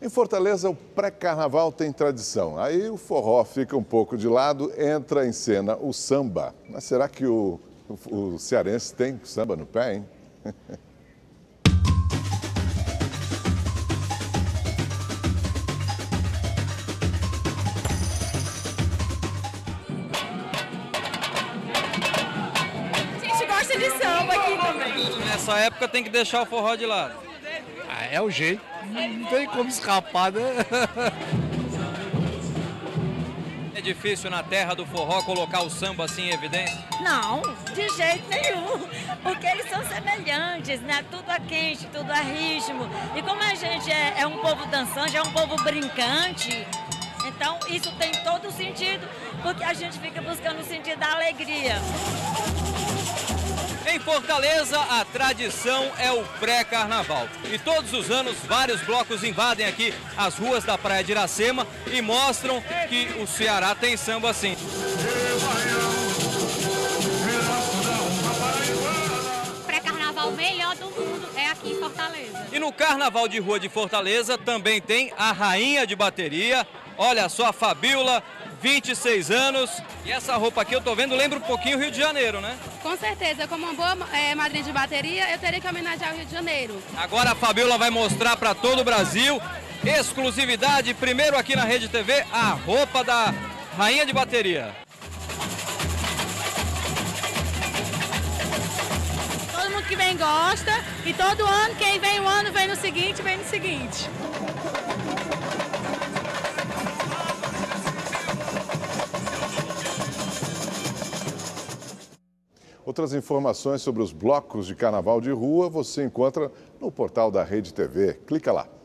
Em Fortaleza, o pré-carnaval tem tradição. Aí o forró fica um pouco de lado, entra em cena o samba. Mas será que o cearense tem samba no pé, hein? A gente gosta de samba aqui também. Nessa época tem que deixar o forró de lado. É o jeito, não tem como escapar, né? É difícil na terra do forró colocar o samba assim em evidência? Não, de jeito nenhum, porque eles são semelhantes, né? Tudo é quente, tudo é ritmo. E como a gente é um povo dançante, é um povo brincante, então isso tem todo o sentido, porque a gente fica buscando o sentido da alegria. Em Fortaleza, a tradição é o pré-carnaval. E todos os anos, vários blocos invadem aqui as ruas da Praia de Iracema e mostram que o Ceará tem samba assim. O pré-carnaval melhor do mundo é aqui em Fortaleza. E no Carnaval de Rua de Fortaleza também tem a rainha de bateria. Olha só a Fabiola, 26 anos. E essa roupa aqui eu tô vendo, lembra um pouquinho o Rio de Janeiro, né? Com certeza, como uma boa madrinha de bateria, eu teria que homenagear o Rio de Janeiro. Agora a Fabiola vai mostrar para todo o Brasil, exclusividade, primeiro aqui na Rede TV, a roupa da rainha de bateria. Todo mundo que vem gosta e todo ano, quem vem um ano, vem no seguinte, vem no seguinte. Outras informações sobre os blocos de carnaval de rua você encontra no portal da Rede TV. Clica lá.